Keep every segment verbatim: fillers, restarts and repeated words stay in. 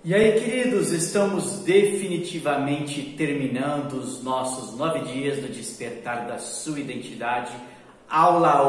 E aí, queridos, estamos definitivamente terminando os nossos nove dias do despertar da sua identidade. Aula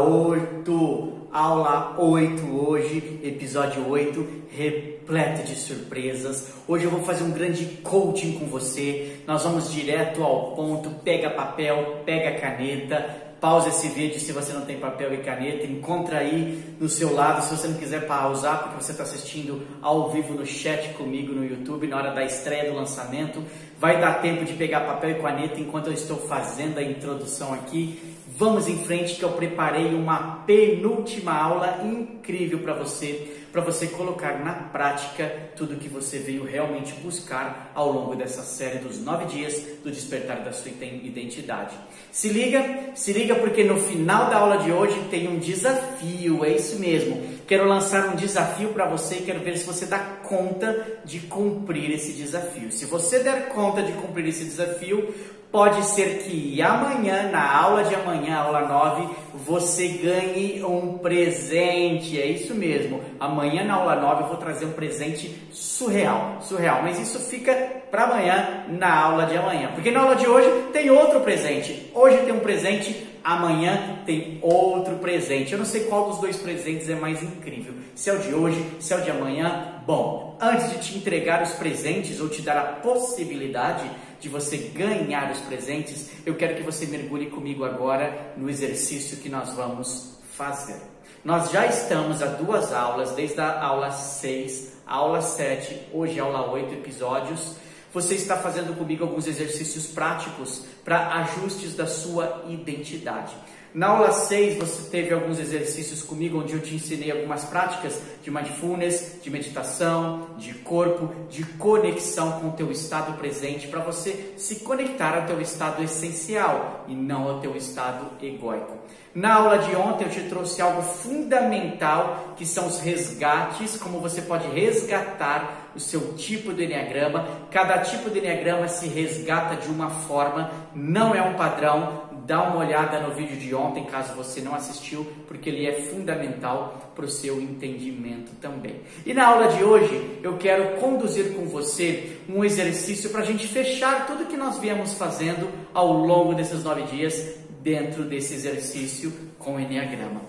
oito, aula oito hoje, episódio oito, repleto de surpresas. Hoje eu vou fazer um grande coaching com você. Nós vamos direto ao ponto. Pega papel, pega caneta. Pausa esse vídeo se você não tem papel e caneta, encontra aí no seu lado, se você não quiser pausar porque você está assistindo ao vivo no chat comigo no YouTube, na hora da estreia do lançamento, vai dar tempo de pegar papel e caneta enquanto eu estou fazendo a introdução aqui. Vamos em frente que eu preparei uma penúltima aula incrível para você, para você colocar na prática tudo que você veio realmente buscar ao longo dessa série dos nove dias do despertar da sua identidade. Se liga, se liga porque no final da aula de hoje tem um desafio, é isso mesmo. Quero lançar um desafio para você e quero ver se você dá conta de cumprir esse desafio. Se você der conta de cumprir esse desafio, pode ser que amanhã, na aula de amanhã, aula nove, você ganhe um presente. É isso mesmo. Amanhã, na aula nove, eu vou trazer um presente surreal. Surreal. Mas isso fica para amanhã, na aula de amanhã. Porque na aula de hoje tem outro presente. Hoje tem um presente, amanhã tem outro presente. Eu não sei qual dos dois presentes é mais incrível. Se é o de hoje, se é o de amanhã. Bom, antes de te entregar os presentes ou te dar a possibilidade de você ganhar os presentes, eu quero que você mergulhe comigo agora no exercício que nós vamos fazer. Nós já estamos a duas aulas, desde a aula seis, a aula sete, hoje a aula oito episódios. Você está fazendo comigo alguns exercícios práticos para ajustes da sua identidade. Na aula seis você teve alguns exercícios comigo onde eu te ensinei algumas práticas de mindfulness, de meditação, de corpo, de conexão com o teu estado presente para você se conectar ao teu estado essencial e não ao teu estado egóico. Na aula de ontem eu te trouxe algo fundamental que são os resgates, como você pode resgatar o seu tipo do Enneagrama. Cada tipo do Enneagrama se resgata de uma forma, não é um padrão. Dá uma olhada no vídeo de ontem, caso você não assistiu, porque ele é fundamental para o seu entendimento também. E na aula de hoje, eu quero conduzir com você um exercício para a gente fechar tudo que nós viemos fazendo ao longo desses nove dias, dentro desse exercício com o Enneagrama.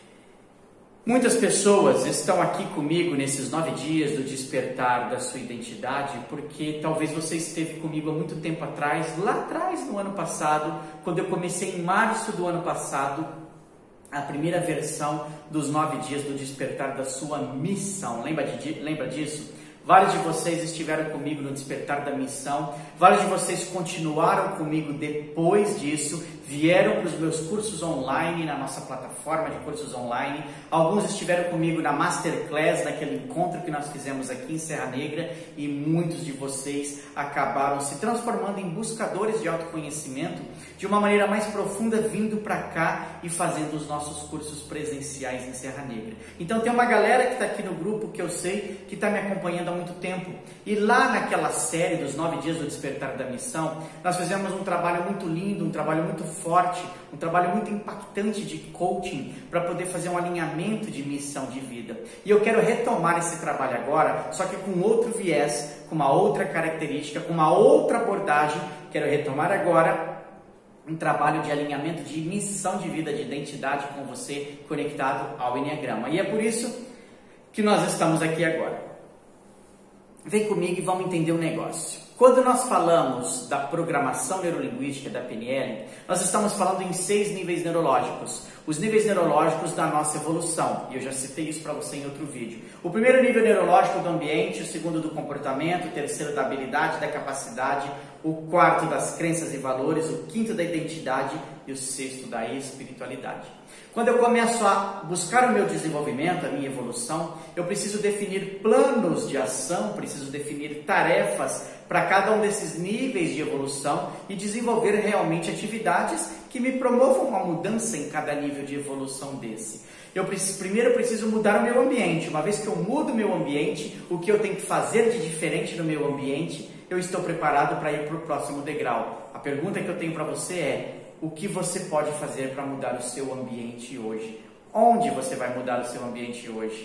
Muitas pessoas estão aqui comigo nesses nove dias do despertar da sua identidade porque talvez você esteve comigo há muito tempo atrás, lá atrás no ano passado, quando eu comecei em março do ano passado, a primeira versão dos nove dias do despertar da sua missão. Lembra, de, lembra disso? Vários de vocês estiveram comigo no despertar da missão, vários de vocês continuaram comigo depois disso, vieram para os meus cursos online, na nossa plataforma de cursos online, alguns estiveram comigo na Masterclass, naquele encontro que nós fizemos aqui em Serra Negra, e muitos de vocês acabaram se transformando em buscadores de autoconhecimento de uma maneira mais profunda, vindo para cá e fazendo os nossos cursos presenciais em Serra Negra. Então tem uma galera que está aqui no grupo que eu sei que está me acompanhando há muito tempo, e lá naquela série dos nove dias do despertar da missão, nós fizemos um trabalho muito lindo, um trabalho muito forte, um trabalho muito impactante de coaching para poder fazer um alinhamento de missão de vida. E eu quero retomar esse trabalho agora, só que com outro viés, com uma outra característica, com uma outra abordagem. Quero retomar agora um trabalho de alinhamento de missão de vida, de identidade com você conectado ao Enneagrama. E é por isso que nós estamos aqui agora. Vem comigo e vamos entender o negócio. Quando nós falamos da programação neurolinguística da P N L, nós estamos falando em seis níveis neurológicos. Os níveis neurológicos da nossa evolução. E eu já citei isso para você em outro vídeo. O primeiro nível neurológico do ambiente, o segundo do comportamento, o terceiro da habilidade, da capacidade, o quarto das crenças e valores, o quinto da identidade e o sexto da espiritualidade. Quando eu começo a buscar o meu desenvolvimento, a minha evolução, eu preciso definir planos de ação, preciso definir tarefas para cada um desses níveis de evolução e desenvolver realmente atividades que me promovam uma mudança em cada nível de evolução desse. Eu preciso, primeiro eu preciso mudar o meu ambiente. Uma vez que eu mudo o meu ambiente, o que eu tenho que fazer de diferente no meu ambiente, eu estou preparado para ir para o próximo degrau. A pergunta que eu tenho para você é: o que você pode fazer para mudar o seu ambiente hoje? Onde você vai mudar o seu ambiente hoje?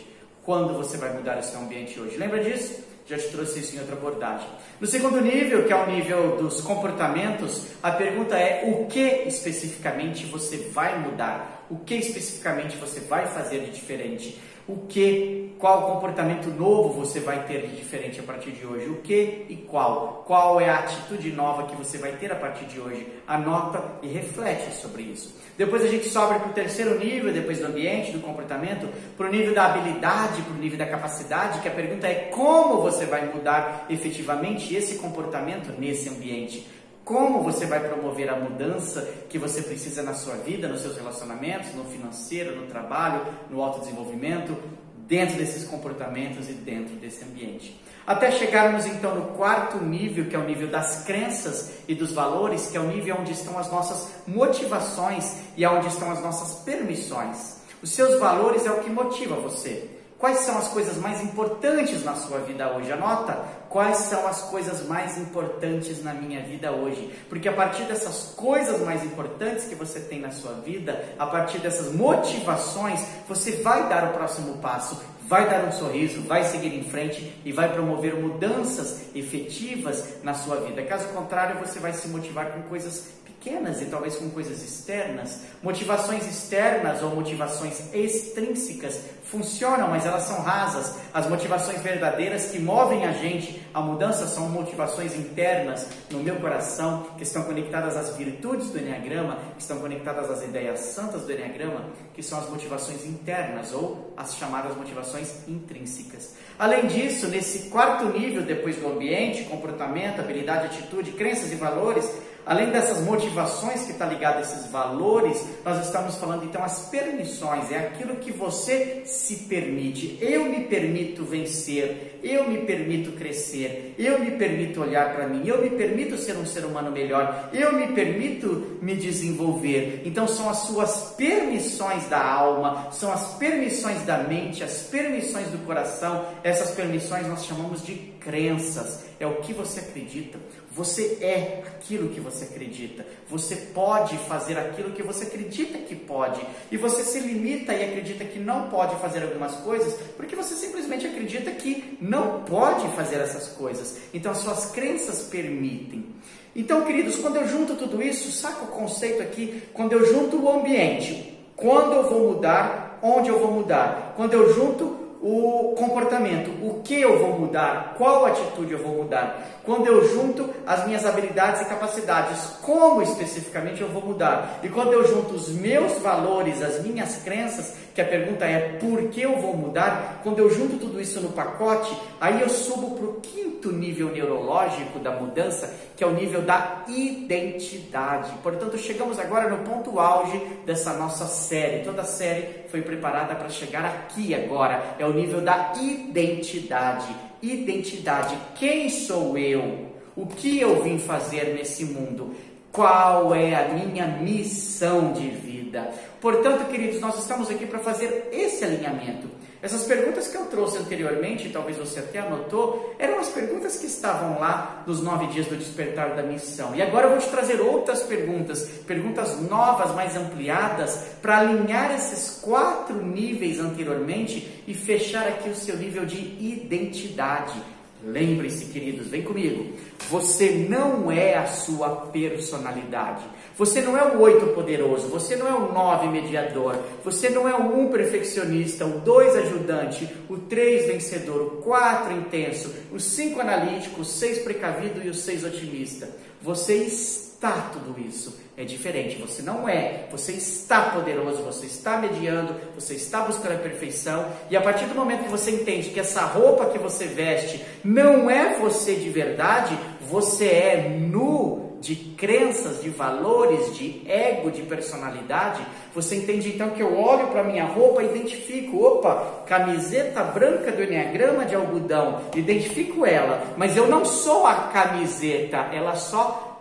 Quando você vai mudar o seu ambiente hoje? Lembra disso? Já te trouxe isso em outra abordagem. No segundo nível, que é o nível dos comportamentos, a pergunta é: o que especificamente você vai mudar? O que especificamente você vai fazer de diferente? O que, qual comportamento novo você vai ter de diferente a partir de hoje? O que e qual? Qual é a atitude nova que você vai ter a partir de hoje? Anota e reflete sobre isso. Depois a gente sobe para o terceiro nível, depois do ambiente, do comportamento, para o nível da habilidade, para o nível da capacidade, que a pergunta é: como você vai mudar efetivamente esse comportamento nesse ambiente? Como você vai promover a mudança que você precisa na sua vida, nos seus relacionamentos, no financeiro, no trabalho, no autodesenvolvimento, dentro desses comportamentos e dentro desse ambiente. Até chegarmos então no quarto nível, que é o nível das crenças e dos valores, que é o nível onde estão as nossas motivações e onde estão as nossas permissões. Os seus valores é o que motiva você. Quais são as coisas mais importantes na sua vida hoje? Anota, quais são as coisas mais importantes na minha vida hoje? Porque a partir dessas coisas mais importantes que você tem na sua vida, a partir dessas motivações, você vai dar o próximo passo, vai dar um sorriso, vai seguir em frente e vai promover mudanças efetivas na sua vida. Caso contrário, você vai se motivar com coisas pequenas e talvez com coisas externas. Motivações externas ou motivações extrínsecas funcionam, mas elas são rasas. As motivações verdadeiras que movem a gente à mudança são motivações internas no meu coração, que estão conectadas às virtudes do Enneagrama, que estão conectadas às ideias santas do Enneagrama, que são as motivações internas ou as chamadas motivações intrínsecas. Além disso, nesse quarto nível, depois do ambiente, comportamento, habilidade, atitude, crenças e valores, além dessas motivações que está ligado a esses valores, nós estamos falando então as permissões, é aquilo que você se permite. Eu me permito vencer, eu me permito crescer, eu me permito olhar para mim, eu me permito ser um ser humano melhor, eu me permito me desenvolver. Então são as suas permissões da alma, são as permissões da mente, as permissões do coração. Essas permissões nós chamamos de crenças, é o que você acredita. Você é aquilo que você acredita. Você pode fazer aquilo que você acredita que pode. E você se limita e acredita que não pode fazer algumas coisas porque você simplesmente acredita que não pode fazer essas coisas. Então as suas crenças permitem. Então, queridos, quando eu junto tudo isso, saca o conceito aqui, quando eu junto o ambiente, quando eu vou mudar, onde eu vou mudar, quando eu junto o comportamento, o que eu vou mudar, qual atitude eu vou mudar, quando eu junto as minhas habilidades e capacidades, como especificamente eu vou mudar, e quando eu junto os meus valores, as minhas crenças, que a pergunta é por que eu vou mudar, quando eu junto tudo isso no pacote, aí eu subo para o quinto nível neurológico da mudança, que é o nível da identidade. Portanto, chegamos agora no ponto auge dessa nossa série. Toda a série foi preparada para chegar aqui agora, é o nível da identidade. Identidade, quem sou eu? O que eu vim fazer nesse mundo? Qual é a minha missão de vida? Portanto, queridos, nós estamos aqui para fazer esse alinhamento. Essas perguntas que eu trouxe anteriormente, talvez você até anotou, eram as perguntas que estavam lá nos nove dias do despertar da missão. E agora eu vou te trazer outras perguntas, perguntas novas, mais ampliadas, para alinhar esses quatro níveis anteriormente e fechar aqui o seu nível de identidade. Lembre-se, queridos, vem comigo, você não é a sua personalidade, você não é o oito poderoso, você não é o nove mediador, você não é o um perfeccionista, o dois ajudante, o três vencedor, o quatro intenso, o cinco analítico, o seis precavido e o seis otimista. Você está tudo isso, é diferente, você não é, você está poderoso, você está mediando, você está buscando a perfeição, e a partir do momento que você entende que essa roupa que você veste não é você de verdade, você é nu de crenças, de valores, de ego, de personalidade. Você entende então que eu olho para minha roupa e identifico, opa, camiseta branca do Enneagrama de algodão, identifico ela, mas eu não sou a camiseta, ela só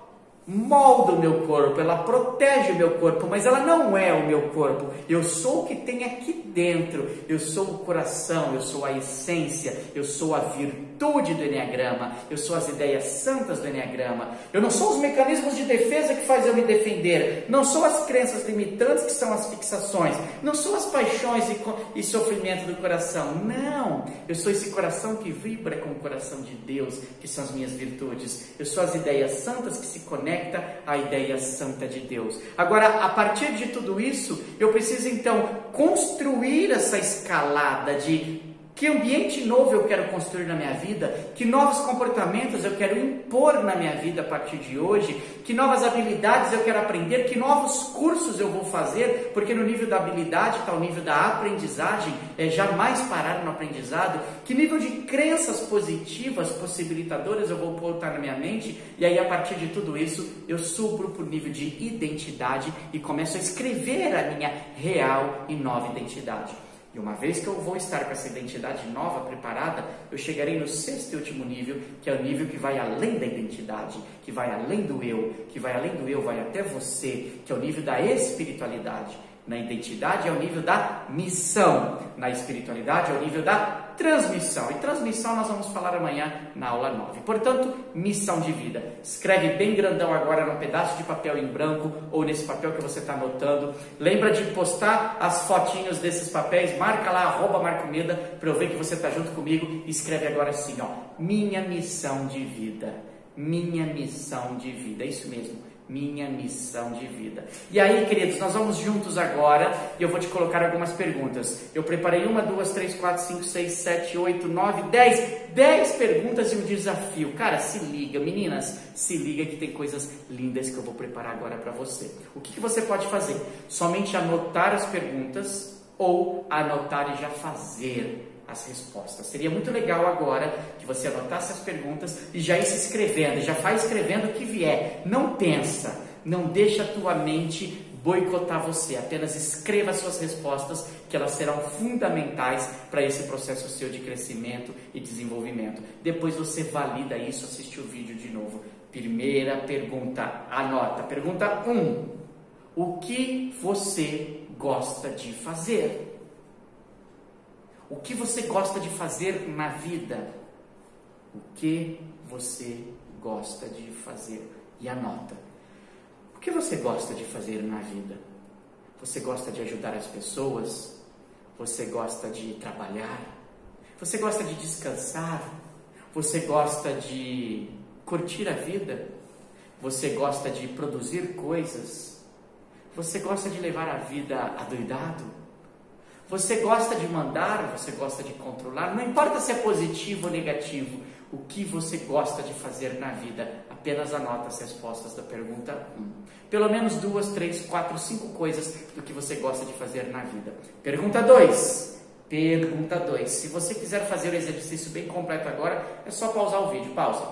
molda o meu corpo, ela protege o meu corpo, mas ela não é o meu corpo. Eu sou o que tem aqui dentro, eu sou o coração, eu sou a essência, eu sou a virtude do Enneagrama, eu sou as ideias santas do Enneagrama. Eu não sou os mecanismos de defesa que faz eu me defender, não sou as crenças limitantes que são as fixações, não sou as paixões e, e sofrimento do coração, não. Eu sou esse coração que vibra com o coração de Deus, que são as minhas virtudes. Eu sou as ideias santas que se conectam à ideia santa de Deus. Agora, a partir de tudo isso, eu preciso então construir essa escalada de que ambiente novo eu quero construir na minha vida, que novos comportamentos eu quero impor na minha vida a partir de hoje, que novas habilidades eu quero aprender, que novos cursos eu vou fazer, porque no nível da habilidade está o nível da aprendizagem, é jamais parar no aprendizado, que nível de crenças positivas, possibilitadoras eu vou botar na minha mente, e aí a partir de tudo isso eu subo para o nível de identidade e começo a escrever a minha real e nova identidade. E uma vez que eu vou estar com essa identidade nova, preparada, eu chegarei no sexto e último nível, que é o nível que vai além da identidade, que vai além do eu, que vai além do eu, vai até você, que é o nível da espiritualidade. Na identidade é o nível da missão, na espiritualidade é o nível da transmissão. E transmissão nós vamos falar amanhã na aula nove. Portanto, missão de vida. Escreve bem grandão agora num pedaço de papel em branco ou nesse papel que você está anotando. Lembra de postar as fotinhos desses papéis, marca lá, arroba Marco Meda, para eu ver que você está junto comigo. E escreve agora assim, ó, minha missão de vida, minha missão de vida, é isso mesmo. Minha missão de vida. E aí, queridos, nós vamos juntos agora e eu vou te colocar algumas perguntas. Eu preparei uma, duas, três, quatro, cinco, seis, sete, oito, nove, dez. Dez perguntas e um desafio. Cara, se liga, meninas, se liga que tem coisas lindas que eu vou preparar agora para você. O que, que você pode fazer? Somente anotar as perguntas ou anotar e já fazer as respostas. Seria muito legal agora que você anotasse as perguntas e já ia se escrevendo, já vai escrevendo o que vier. Não pensa, não deixa a tua mente boicotar você, apenas escreva as suas respostas, que elas serão fundamentais para esse processo seu de crescimento e desenvolvimento. Depois você valida isso, assiste o vídeo de novo. Primeira pergunta, anota. Pergunta um. O que você gosta de fazer? O que você gosta de fazer na vida? O que você gosta de fazer? E anota. O que você gosta de fazer na vida? Você gosta de ajudar as pessoas? Você gosta de trabalhar? Você gosta de descansar? Você gosta de curtir a vida? Você gosta de produzir coisas? Você gosta de levar a vida adoidado? Você gosta de mandar, você gosta de controlar, não importa se é positivo ou negativo, o que você gosta de fazer na vida, apenas anota as respostas da pergunta um. Pelo menos duas, três, quatro, cinco coisas do que você gosta de fazer na vida. Pergunta dois. Pergunta dois. Se você quiser fazer o exercício bem completo agora, é só pausar o vídeo. Pausa.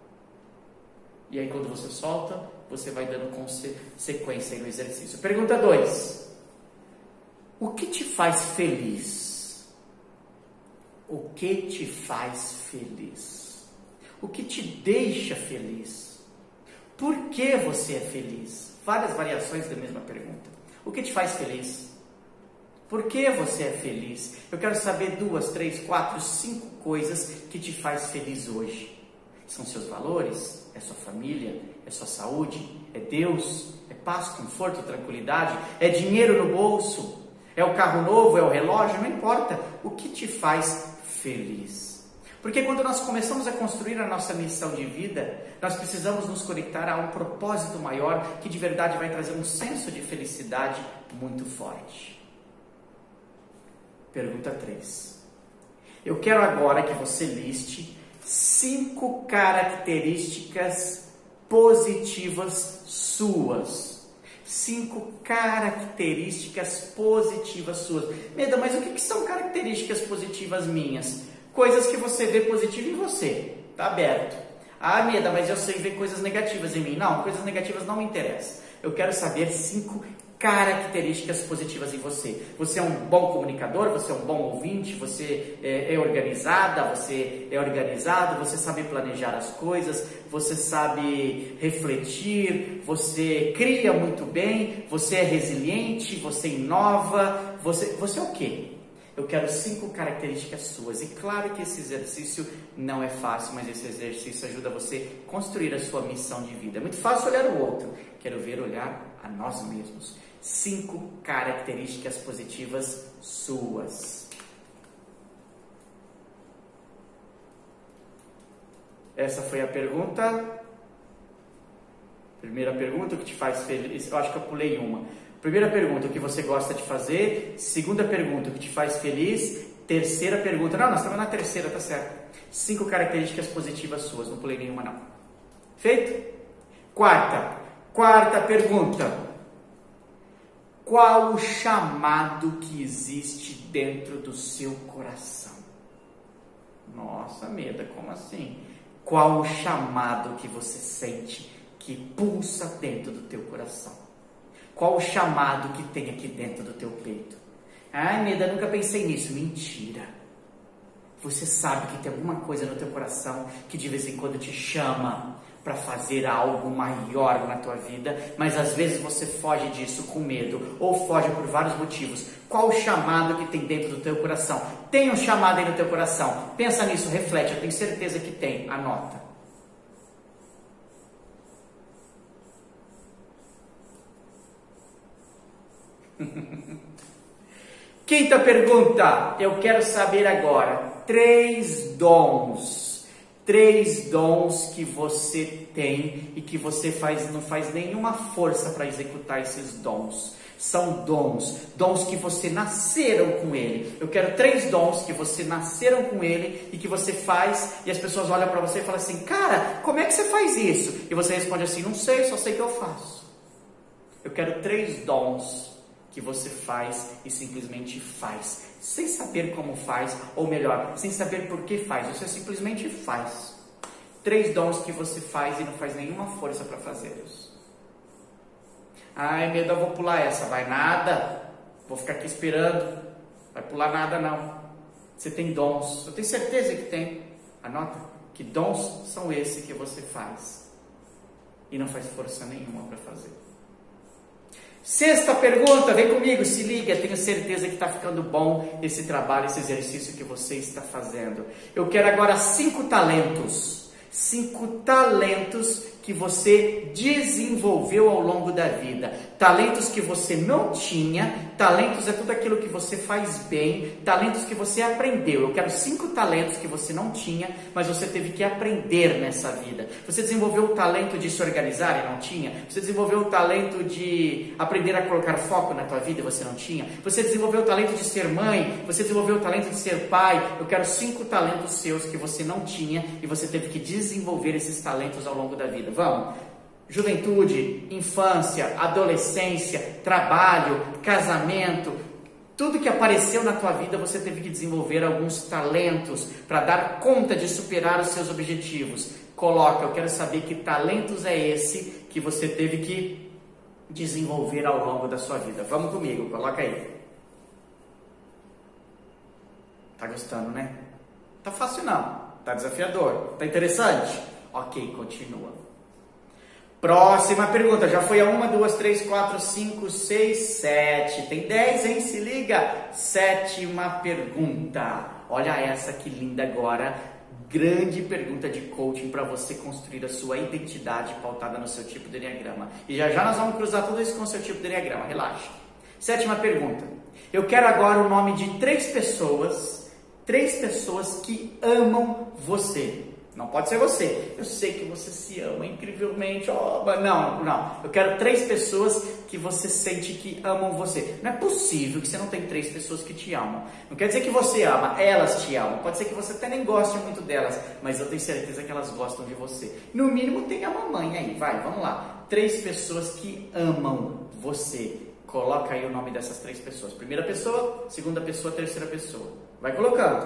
E aí quando você solta, você vai dando sequência aí no exercício. Pergunta dois. O que te faz feliz? O que te faz feliz? O que te deixa feliz? Por que você é feliz? Várias variações da mesma pergunta. O que te faz feliz? Por que você é feliz? Eu quero saber duas, três, quatro, cinco coisas que te faz feliz hoje. São seus valores? É sua família? É sua saúde? É Deus? É paz, conforto, tranquilidade? É dinheiro no bolso? É o carro novo, é o relógio, não importa. O que te faz feliz? Porque quando nós começamos a construir a nossa missão de vida, nós precisamos nos conectar a um propósito maior que de verdade vai trazer um senso de felicidade muito forte. Pergunta três. Eu quero agora que você liste cinco características positivas suas. Cinco características positivas suas. Meda, mas o que, que são características positivas minhas? Coisas que você vê positivo em você. Está aberto. Ah, Meda, mas eu sei ver coisas negativas em mim. Não, coisas negativas não me interessam. Eu quero saber cinco características positivas em você. Você é um bom comunicador, você é um bom ouvinte, você é, é organizada, você é organizado, você sabe planejar as coisas, você sabe refletir, você cria muito bem, você é resiliente, você inova, você, você é o quê? Eu quero cinco características suas. E claro que esse exercício não é fácil, mas esse exercício ajuda você a construir a sua missão de vida. É muito fácil olhar o outro. Quero ver olhar a nós mesmos. Cinco características positivas suas. Essa foi a pergunta. Primeira pergunta, o que te faz feliz? Eu acho que eu pulei uma. Primeira pergunta, o que você gosta de fazer? Segunda pergunta, o que te faz feliz? Terceira pergunta, não, nós estamos na terceira, tá certo. Cinco características positivas suas, não pulei nenhuma não. Feito? Quarta, quarta pergunta. Qual o chamado que existe dentro do seu coração? Nossa, Meda, como assim? Qual o chamado que você sente que pulsa dentro do teu coração? Qual o chamado que tem aqui dentro do teu peito? Ai, Meda, nunca pensei nisso. Mentira. Você sabe que tem alguma coisa no teu coração que de vez em quando te chama para fazer algo maior na tua vida, mas às vezes você foge disso com medo, ou foge por vários motivos. Qual o chamado que tem dentro do teu coração? Tem um chamado aí no teu coração? Pensa nisso, reflete, eu tenho certeza que tem. Anota. Quinta pergunta, eu quero saber agora, três dons, três dons que você tem e que você faz, não faz nenhuma força para executar esses dons. São dons, dons que você nasceram com ele. Eu quero três dons que você nasceram com ele e que você faz e as pessoas olham para você e falam assim, cara, como é que você faz isso? E você responde assim, não sei, só sei que eu faço. Eu quero três dons que você faz e simplesmente faz, sem saber como faz, ou melhor, sem saber por que faz, você simplesmente faz. Três dons que você faz e não faz nenhuma força para fazê-los. Ai, medo, eu vou pular essa. Vai nada, vou ficar aqui esperando, vai pular nada não. Você tem dons, eu tenho certeza que tem. Anota, que dons são esses que você faz e não faz força nenhuma para fazer. Sexta pergunta, vem comigo, se liga, tenho certeza que está ficando bom esse trabalho, esse exercício que você está fazendo. Eu quero agora cinco talentos, cinco talentos que você desenvolveu ao longo da vida. Talentos que você não tinha, talentos é tudo aquilo que você faz bem, talentos que você aprendeu. Eu quero cinco talentos que você não tinha, mas você teve que aprender nessa vida. Você desenvolveu o talento de se organizar e não tinha? Você desenvolveu o talento de aprender a colocar foco na tua vida e você não tinha? Você desenvolveu o talento de ser mãe? Você desenvolveu o talento de ser pai? Eu quero cinco talentos seus que você não tinha e você teve que desenvolver esses talentos ao longo da vida. Vamos? Juventude, infância, adolescência, trabalho, casamento, tudo que apareceu na tua vida você teve que desenvolver alguns talentos para dar conta de superar os seus objetivos. Coloca, eu quero saber que talentos é esse que você teve que desenvolver ao longo da sua vida. Vamos comigo, coloca aí. Tá gostando, né? Tá fácil não, tá desafiador, tá interessante? Ok, continua. Próxima pergunta, já foi a uma, duas, três, quatro, cinco, seis, sete, tem dez, hein? Se liga! Sétima pergunta, olha essa que linda agora, grande pergunta de coaching para você construir a sua identidade pautada no seu tipo de Enneagrama. E já já nós vamos cruzar tudo isso com o seu tipo de Enneagrama, relaxa. Sétima pergunta, eu quero agora o nome de três pessoas, três pessoas que amam você. Não pode ser você. Eu sei que você se ama incrivelmente. Oh, não, não. Eu quero três pessoas que você sente que amam você. Não é possível que você não tenha três pessoas que te amam. Não quer dizer que você ama, elas te amam. Pode ser que você até nem goste muito delas, mas eu tenho certeza que elas gostam de você. No mínimo tem a mamãe aí. Vai, vamos lá. Três pessoas que amam você. Coloca aí o nome dessas três pessoas. Primeira pessoa, segunda pessoa, terceira pessoa. Vai colocando.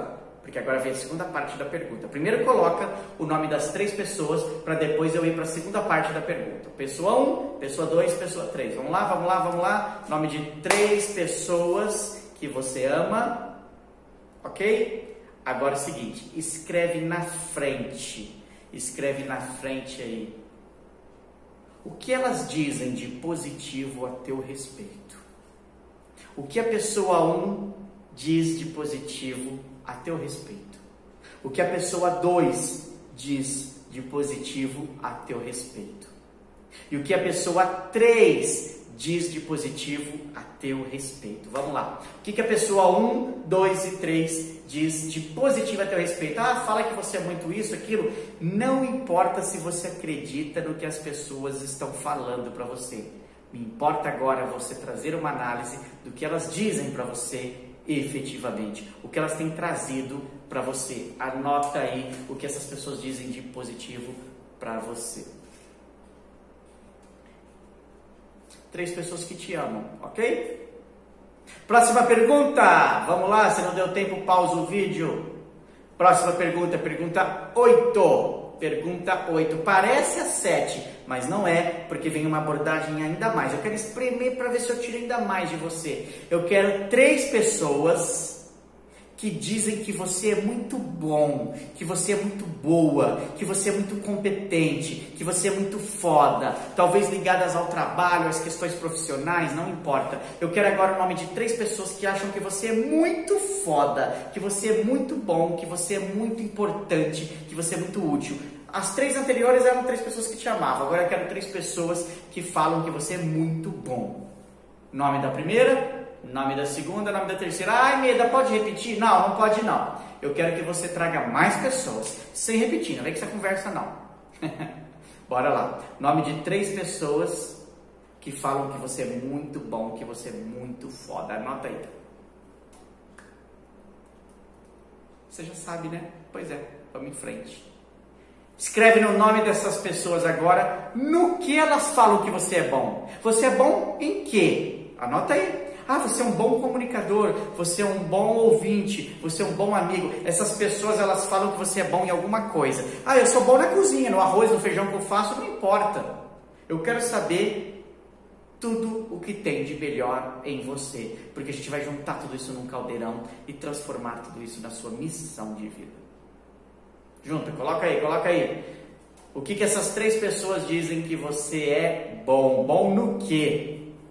porque agora vem a segunda parte da pergunta. Primeiro coloca o nome das três pessoas, para depois eu ir para a segunda parte da pergunta. Pessoa um, pessoa dois, pessoa três. Vamos lá, vamos lá, vamos lá. Nome de três pessoas que você ama, ok? Agora é o seguinte, escreve na frente, escreve na frente aí. O que elas dizem de positivo a teu respeito? O que a pessoa um diz de positivo a teu respeito? O que a pessoa dois diz de positivo a teu respeito? E o que a pessoa três diz de positivo a teu respeito? Vamos lá. O que, que a pessoa um, dois e três diz de positivo a teu respeito? Ah, fala que você é muito isso, aquilo. Não importa se você acredita no que as pessoas estão falando para você. Me importa agora você trazer uma análise do que elas dizem para você efetivamente. O que elas têm trazido para você. Anota aí o que essas pessoas dizem de positivo para você. Três pessoas que te amam, ok? Próxima pergunta. Vamos lá, se não deu tempo, pausa o vídeo. Próxima pergunta, pergunta oito. Pergunta oito. Parece a sete, mas não é, porque vem uma abordagem ainda mais. Eu quero espremer para ver se eu tiro ainda mais de você. Eu quero três pessoas que dizem que você é muito bom, que você é muito boa, que você é muito competente, que você é muito foda, talvez ligadas ao trabalho, às questões profissionais, não importa. Eu quero agora o nome de três pessoas que acham que você é muito foda, que você é muito bom, que você é muito importante, que você é muito útil. As três anteriores eram três pessoas que te amavam, agora eu quero três pessoas que falam que você é muito bom. Nome da primeira... Nome da segunda, nome da terceira. Ai, Meda, pode repetir? Não, não pode não. Eu quero que você traga mais pessoas, sem repetir, não vem com essa conversa não. Bora lá. Nome de três pessoas que falam que você é muito bom, que você é muito foda. Anota aí. Você já sabe, né? Pois é, vamos em frente. Escreve no nome dessas pessoas agora, no que elas falam que você é bom. Você é bom em quê? Anota aí. Ah, você é um bom comunicador, você é um bom ouvinte, você é um bom amigo. Essas pessoas, elas falam que você é bom em alguma coisa. Ah, eu sou bom na cozinha, no arroz, no feijão que eu faço, não importa. Eu quero saber tudo o que tem de melhor em você, porque a gente vai juntar tudo isso num caldeirão e transformar tudo isso na sua missão de vida. Junta, coloca aí, coloca aí. O que que essas três pessoas dizem que você é bom? Bom no quê?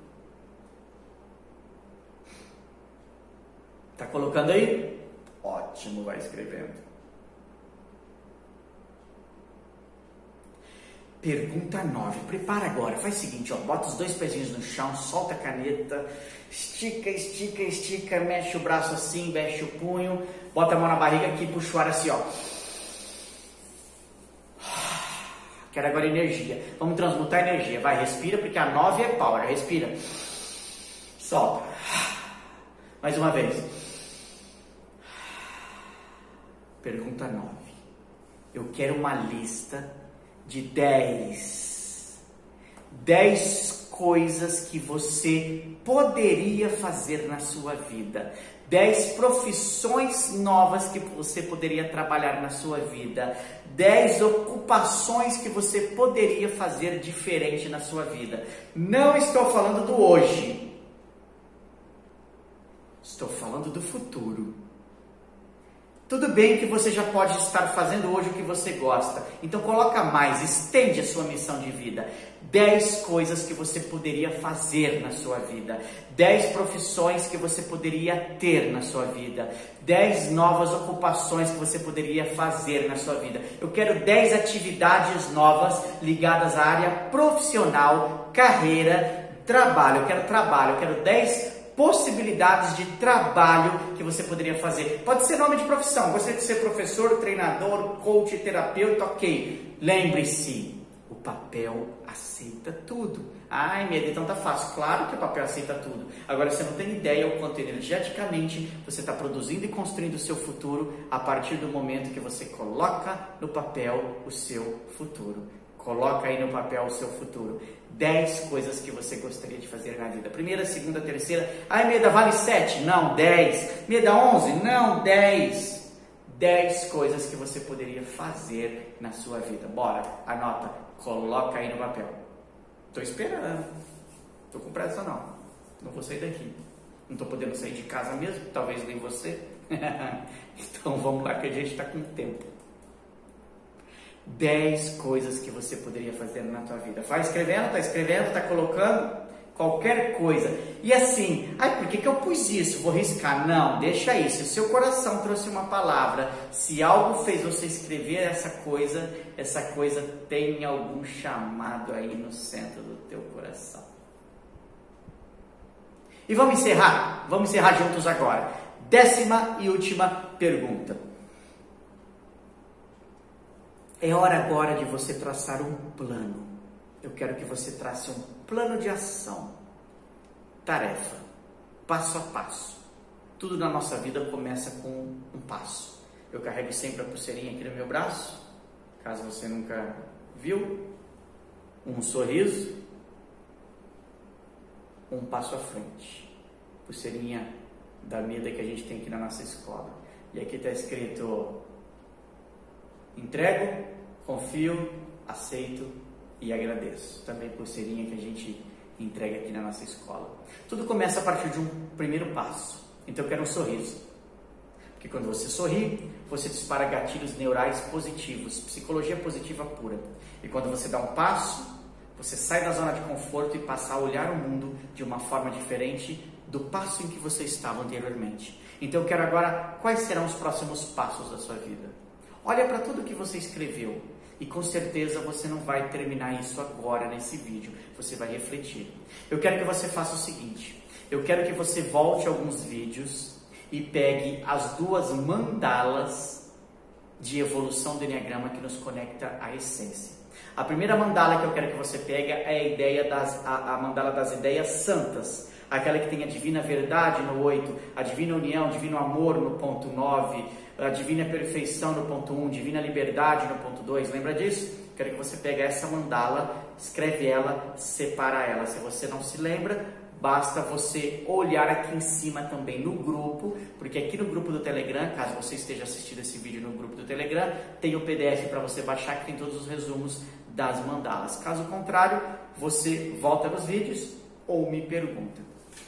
Tá colocando aí? Ótimo, vai escrevendo. Pergunta nove. Prepara agora. Faz o seguinte, ó. Bota os dois pezinhos no chão, solta a caneta, estica, estica, estica, mexe o braço assim, mexe o punho, bota a mão na barriga aqui e puxa o ar assim, ó. Quero agora energia. Vamos transmutar energia. Vai, respira, porque a nove é power. Respira. Solta. Mais uma vez. Pergunta nove. Eu quero uma lista de dez. dez coisas que você poderia fazer na sua vida. dez profissões novas que você poderia trabalhar na sua vida. dez ocupações que você poderia fazer diferente na sua vida. Não estou falando do hoje. Estou falando do futuro. Tudo bem que você já pode estar fazendo hoje o que você gosta. Então coloca mais, estende a sua missão de vida. dez coisas que você poderia fazer na sua vida. dez profissões que você poderia ter na sua vida. dez novas ocupações que você poderia fazer na sua vida. Eu quero dez atividades novas ligadas à área profissional, carreira, trabalho. Eu quero trabalho, eu quero dez possibilidades de trabalho que você poderia fazer. Pode ser nome de profissão. Gostaria de ser professor, treinador, coach, terapeuta, ok. Lembre-se, o papel aceita tudo. Ai, Meda, então tá fácil. Claro que o papel aceita tudo. Agora você não tem ideia o quanto energeticamente você está produzindo e construindo o seu futuro a partir do momento que você coloca no papel o seu futuro. Coloca aí no papel o seu futuro. dez coisas que você gostaria de fazer na vida. Primeira, segunda, terceira. Ai, Meda, vale sete? Não, dez. Meda, onze? Não, dez. dez coisas que você poderia fazer na sua vida. Bora, anota, coloca aí no papel. Tô esperando. Tô com pressa não. Não vou sair daqui. Não tô podendo sair de casa mesmo, talvez nem você. Então vamos lá que a gente está com tempo. dez coisas que você poderia fazer na tua vida. Vai escrevendo, tá escrevendo, tá colocando qualquer coisa. E assim, ai, por que que eu pus isso? Vou riscar. Não, deixa isso. Se o seu coração trouxe uma palavra, se algo fez você escrever essa coisa, essa coisa tem algum chamado aí no centro do teu coração. E vamos encerrar, vamos encerrar juntos agora. Décima e última pergunta. É hora agora de você traçar um plano. Eu quero que você trace um plano de ação, tarefa, passo a passo. Tudo na nossa vida começa com um passo. Eu carrego sempre a pulseirinha aqui no meu braço, caso você nunca viu. Um sorriso, um passo à frente. Pulseirinha da Mida que a gente tem aqui na nossa escola. E aqui está escrito: entrego, confio, aceito e agradeço. Também pulseirinha que a gente entrega aqui na nossa escola. Tudo começa a partir de um primeiro passo. Então eu quero um sorriso. Porque quando você sorri, você dispara gatilhos neurais positivos, psicologia positiva pura. E quando você dá um passo, você sai da zona de conforto e passa a olhar o mundo de uma forma diferente do passo em que você estava anteriormente. Então eu quero agora, quais serão os próximos passos da sua vida? Olha para tudo que você escreveu e com certeza você não vai terminar isso agora nesse vídeo, você vai refletir. Eu quero que você faça o seguinte, eu quero que você volte a alguns vídeos e pegue as duas mandalas de evolução do Enneagrama que nos conecta à essência. A primeira mandala que eu quero que você pegue é a, ideia das, a, a mandala das ideias santas, aquela que tem a divina verdade no oito, a divina união, divino amor no ponto nove, a divina perfeição no ponto um, divina liberdade no ponto dois, lembra disso? Quero que você pegue essa mandala, escreve ela, separa ela. Se você não se lembra, basta você olhar aqui em cima também no grupo, porque aqui no grupo do Telegram, caso você esteja assistindo esse vídeo no grupo do Telegram, tem o P D F para você baixar que tem todos os resumos das mandalas. Caso contrário, você volta nos vídeos ou me pergunta.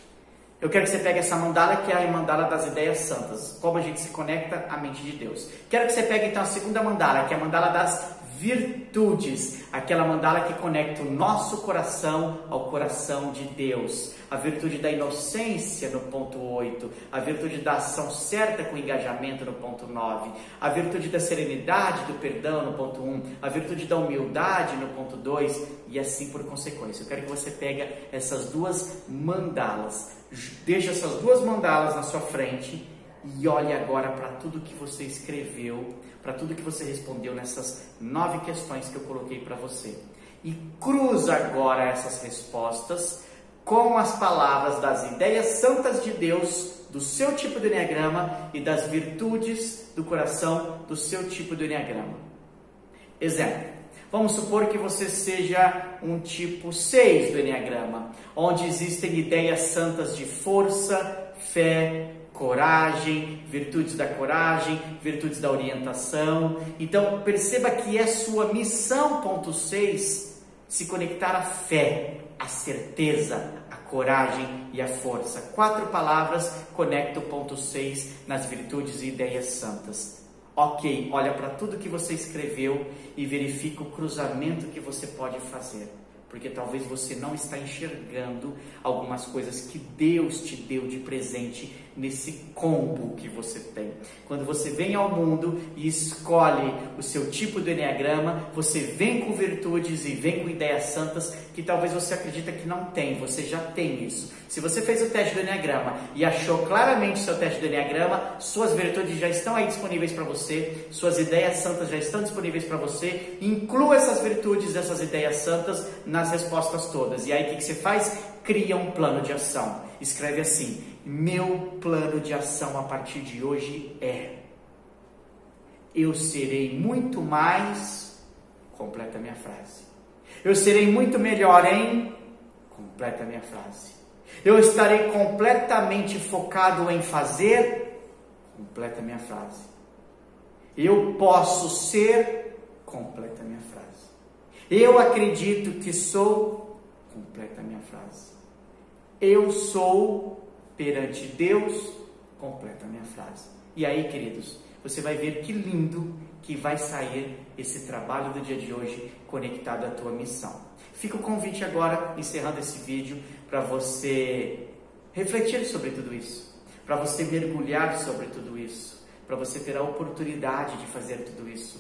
Eu quero que você pegue essa mandala, que é a mandala das ideias santas, como a gente se conecta à mente de Deus. Quero que você pegue então a segunda mandala, que é a mandala das virtudes, aquela mandala que conecta o nosso coração ao coração de Deus. A virtude da inocência no ponto oito, a virtude da ação certa com engajamento no ponto nove, a virtude da serenidade, do perdão no ponto um, a virtude da humildade no ponto dois e assim por consequência. Eu quero que você pegue essas duas mandalas, deixe essas duas mandalas na sua frente e olhe agora para tudo que você escreveu, para tudo que você respondeu nessas nove questões que eu coloquei para você. E cruza agora essas respostas com as palavras das ideias santas de Deus, do seu tipo de Enneagrama e das virtudes do coração do seu tipo de Enneagrama. Exemplo. Vamos supor que você seja um tipo seis do Enneagrama, onde existem ideias santas de força, fé, coragem, virtudes da coragem, virtudes da orientação. Então perceba que é sua missão, ponto seis, se conectar à fé, à certeza, à coragem e à força. Quatro palavras conectam o ponto seis nas virtudes e ideias santas. Ok, olha para tudo que você escreveu e verifica o cruzamento que você pode fazer. Porque talvez você não está enxergando algumas coisas que Deus te deu de presente nesse combo que você tem. Quando você vem ao mundo e escolhe o seu tipo de Enneagrama, você vem com virtudes e vem com ideias santas que talvez você acredita que não tem, você já tem isso. Se você fez o teste do Enneagrama e achou claramente o seu teste do Enneagrama, suas virtudes já estão aí disponíveis para você, suas ideias santas já estão disponíveis para você, inclua essas virtudes, essas ideias santas nas respostas todas. E aí o que, que você faz? Cria um plano de ação. Escreve assim: meu plano de ação a partir de hoje é: eu serei muito mais, completa a minha frase. Eu serei muito melhor em, completa a minha frase. Eu estarei completamente focado em fazer, completa a minha frase. Eu posso ser, completa a minha frase. Eu acredito que sou, completa a minha frase. Eu sou perante Deus, completa a minha frase. E aí, queridos, você vai ver que lindo que vai sair esse trabalho do dia de hoje conectado à tua missão. Fica o convite agora, encerrando esse vídeo, para você refletir sobre tudo isso, para você mergulhar sobre tudo isso, para você ter a oportunidade de fazer tudo isso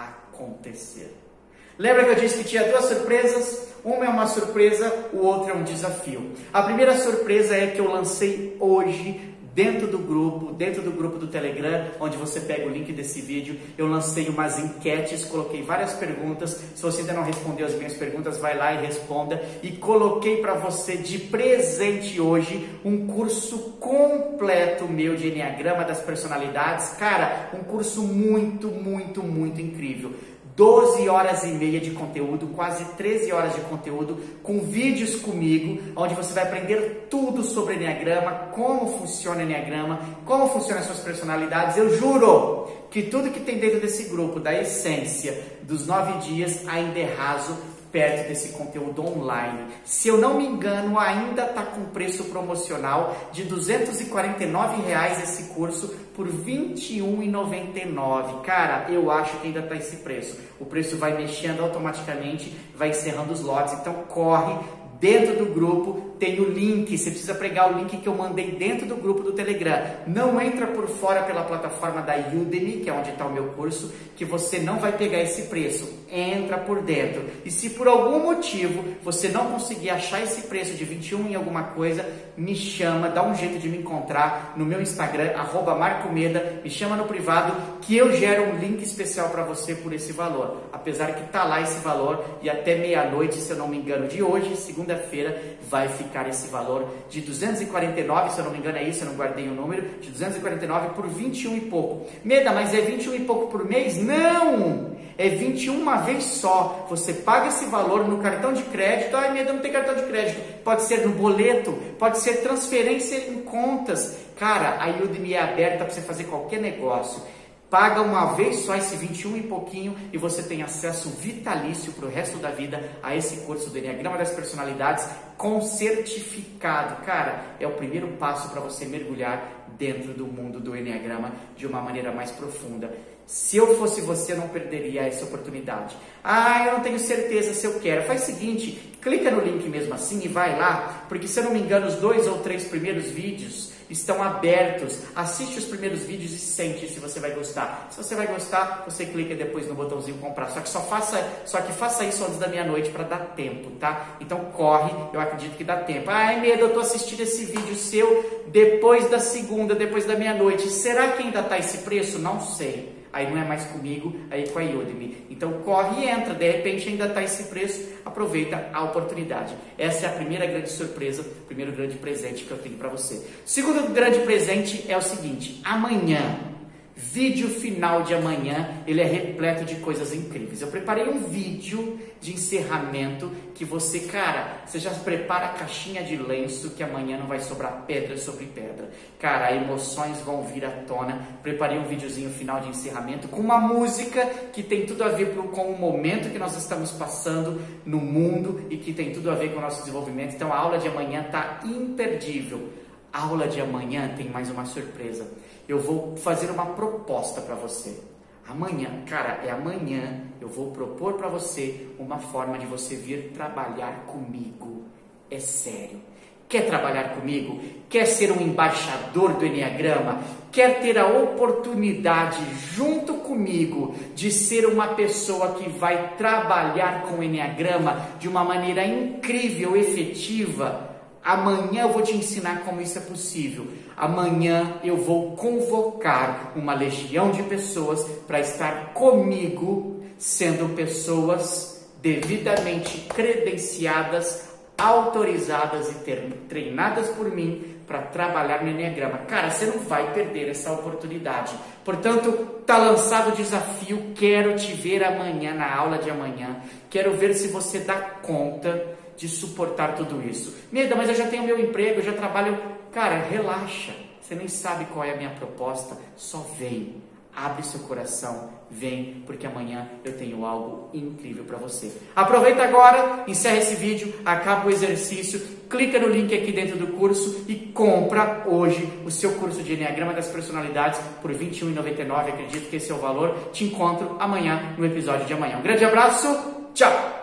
acontecer. Lembra que eu disse que tinha duas surpresas? Uma é uma surpresa, o outro é um desafio. A primeira surpresa é que eu lancei hoje, dentro do grupo, dentro do grupo do Telegram, onde você pega o link desse vídeo, eu lancei umas enquetes, coloquei várias perguntas. Se você ainda não respondeu as minhas perguntas, vai lá e responda. E coloquei para você de presente hoje um curso completo meu de Enneagrama das Personalidades. Cara, um curso muito, muito, muito incrível. doze horas e meia de conteúdo, quase treze horas de conteúdo, com vídeos comigo, onde você vai aprender tudo sobre Enneagrama, como funciona o Enneagrama, como funcionam as suas personalidades. Eu juro que tudo que tem dentro desse grupo, da essência dos nove dias, ainda é raso perto desse conteúdo online. Se eu não me engano, ainda está com preço promocional de duzentos e quarenta e nove reais esse curso por vinte e um reais e noventa e nove centavos. Cara, eu acho que ainda está esse preço. O preço vai mexendo automaticamente, vai encerrando os lotes, então corre. Dentro do grupo tem o link, você precisa pregar o link que eu mandei dentro do grupo do Telegram. Não entra por fora pela plataforma da Udemy, que é onde está o meu curso, que você não vai pegar esse preço. Entra por dentro. E se por algum motivo você não conseguir achar esse preço de vinte e um em alguma coisa, me chama, dá um jeito de me encontrar no meu Instagram, arroba Marco Meda, me chama no privado, que eu gero um link especial para você por esse valor. Apesar que tá lá esse valor, e até meia-noite, se eu não me engano, de hoje, segunda-feira, vai ficar esse valor de duzentos e quarenta e nove, se eu não me engano é isso, eu não guardei o número, de duzentos e quarenta e nove por vinte e um e pouco. Meda, mas é vinte e um e pouco por mês? Não! É vinte e um uma vez só. Você paga esse valor no cartão de crédito. Ai, Meda, não tem cartão de crédito. Pode ser no boleto, pode ser transferência em contas. Cara, a Udemy é aberta para você fazer qualquer negócio. Paga uma vez só esse vinte e um e pouquinho e você tem acesso vitalício para o resto da vida a esse curso do Enneagrama das Personalidades com certificado. Cara, é o primeiro passo para você mergulhar dentro do mundo do Enneagrama de uma maneira mais profunda. Se eu fosse você, eu não perderia essa oportunidade. Ah, eu não tenho certeza se eu quero. Faz o seguinte, clica no link mesmo assim e vai lá, porque se eu não me engano, os dois ou três primeiros vídeos estão abertos. Assiste os primeiros vídeos e sente se você vai gostar. Se você vai gostar, você clica depois no botãozinho comprar. Só que só faça, só que faça isso antes da meia-noite para dar tempo, tá? Então corre, eu acredito que dá tempo. Ai, Meda, eu tô assistindo esse vídeo seu depois da segunda, depois da meia-noite. Será que ainda tá esse preço? Não sei. Aí não é mais comigo, aí é com a Udemy. Então corre e entra, de repente ainda está esse preço, aproveita a oportunidade. Essa é a primeira grande surpresa, o primeiro grande presente que eu tenho para você. O segundo grande presente é o seguinte, amanhã, vídeo final de amanhã, ele é repleto de coisas incríveis. Eu preparei um vídeo de encerramento que você, cara, você já prepara a caixinha de lenço que amanhã não vai sobrar pedra sobre pedra. Cara, emoções vão vir à tona. Preparei um videozinho final de encerramento com uma música que tem tudo a ver com o momento que nós estamos passando no mundo e que tem tudo a ver com o nosso desenvolvimento. Então a aula de amanhã tá imperdível. A aula de amanhã tem mais uma surpresa. Eu vou fazer uma proposta para você. Amanhã, cara, é amanhã, eu vou propor para você uma forma de você vir trabalhar comigo. É sério. Quer trabalhar comigo? Quer ser um embaixador do Enneagrama? Quer ter a oportunidade, junto comigo, de ser uma pessoa que vai trabalhar com o Enneagrama de uma maneira incrível, efetiva? Amanhã eu vou te ensinar como isso é possível. Amanhã eu vou convocar uma legião de pessoas para estar comigo, sendo pessoas devidamente credenciadas, autorizadas e treinadas por mim para trabalhar no Enneagrama. Cara, você não vai perder essa oportunidade. Portanto, tá lançado o desafio. Quero te ver amanhã, na aula de amanhã. Quero ver se você dá conta de suportar tudo isso. Meda, mas eu já tenho meu emprego, eu já trabalho. Cara, relaxa. Você nem sabe qual é a minha proposta. Só vem. Abre seu coração, vem, porque amanhã eu tenho algo incrível para você. Aproveita agora, encerra esse vídeo, acaba o exercício, clica no link aqui dentro do curso e compra hoje o seu curso de Enneagrama das Personalidades por vinte e um reais e noventa e nove centavos. Acredito que esse é o valor. Te encontro amanhã no episódio de amanhã. Um grande abraço, tchau!